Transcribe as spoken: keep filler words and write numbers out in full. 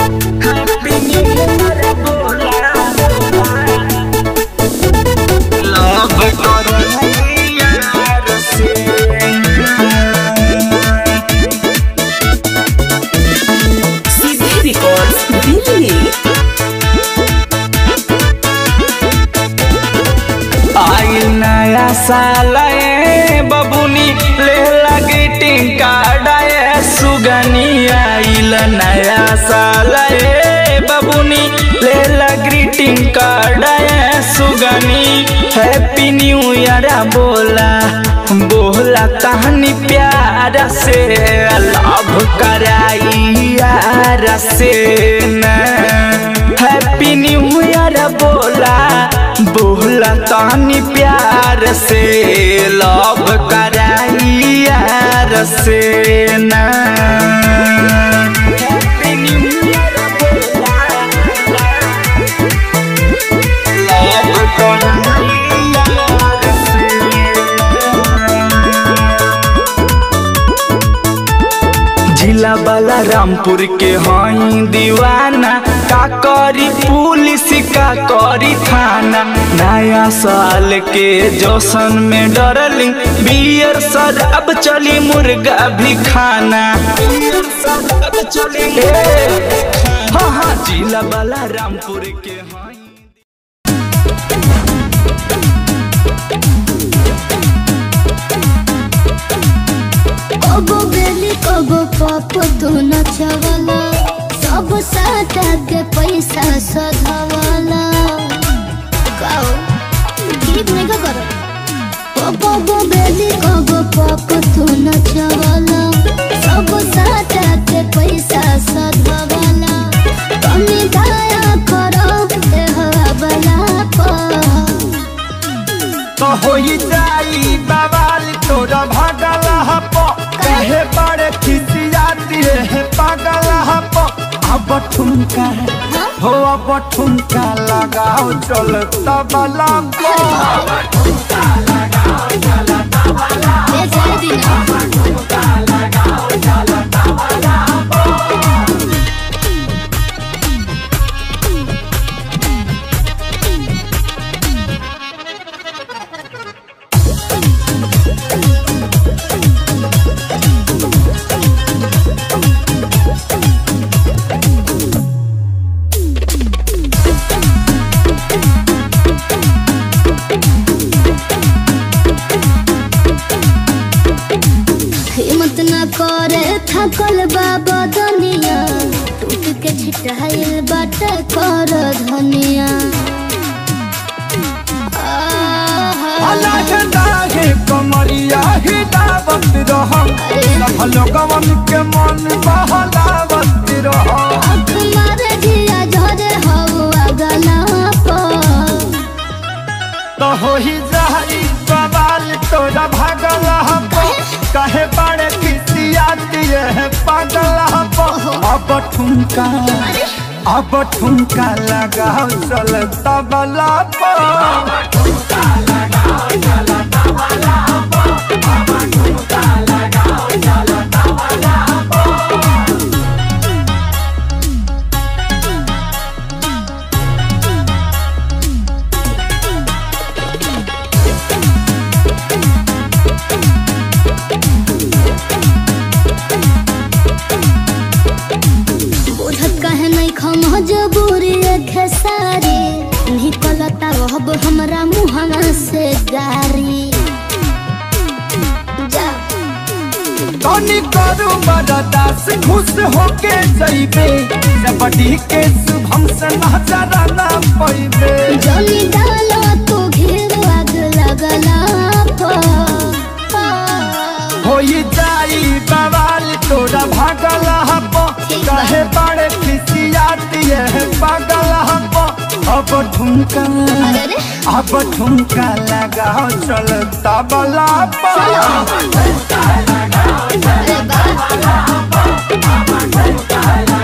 Happy new year बोला love करे यार से सीधी रिकॉर्ड्स दिल्ली। आई नया साल बबुनी ले लगी टिंका डाये सुगनी आइल नया साल बबुनी ले लगी टिंका डाये सुगनी हैप्पी न्यू ईयर बोला बोला तहनी प्यार से लव कराई यार से न हैप्पी न्यू ईयर बोला बोला तहनी प्यार से लव कराई यार से ना हैप्पी न्यू ईयर बोला लव कराई यार से जिला वाला रामपुर के हई दीवाना का करी पुलिस का करी थाना नया साल के जोशन में डरलिंग बियर शराब चली मुर्गा भी खाना शराब चली हाँ हाँ जिला वाला रामपुर के हई कबो बेली कबो पाप तू नचवाला सब साटा के पैसा सधवाला गाओ गीत नहीं का करो कबो बेली कबो पाप तू नचवाला सब साटा के पैसा सधवाला कमी दया करो ए हवाला पर तो होई जाई बवाल तोरा भागला हपो कहे बड़े खिसियाती है पागल हपो अब ठुमका हो अब ठुमका लगाओ चल तबला को अब ठुमका लगाओ चल तबला ये जाए दिन लगाओ चल तबला थकल बाबा दुनिया टूट के छिटाइल बाटे कर धनिया अलग दागे कमरिया हिलावत रहो सब लोगवन के मन बहलावत रहो तुम्हारे जिया झरे हवा गला पर तो हो ही जाई बवाल तोरा भागल हपो कहे बड़े खिसियाती है पागल हपो अब ठुमका अब ठुमका लगाओ चल तबला पर अब ठुमका लगाओ चल तबला पर अब ठुमका लगाओ चल तबला मजबूरी खेसारी निकलता रहब हमरा मुहना से गारी जा तनी करू बरदास खुश होके जइबे जबड़ी के शुभम से नजर ना पइबे जनी डालो तो घेर आग लगला होई जाई बवाल तोरा भागल हपो कहे बड़े खिसियाती है पागल हपो अब ठुमका अब ठुमका लगाओ चल तबला पर अब ठुमका लगाओ चल तबला पर अब ठुमका